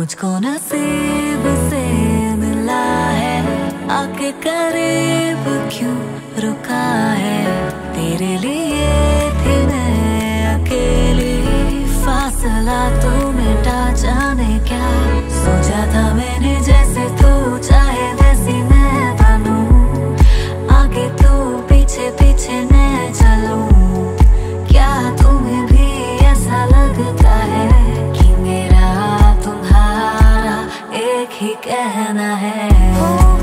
मुझको नसीब से मिला है, आके करीब क्यों रुका है। तेरे लिए थी मैं अकेली, फासला तो मिटा जाने क्या। सोचा था मैंने जैसे तू चाहे वैसी मैं बनूं, आगे तू पीछे पीछे मैं चलूं। क्या तुम्हें भी ऐसा लगता है कि मेरा तुम्हारा एक ही कहना है।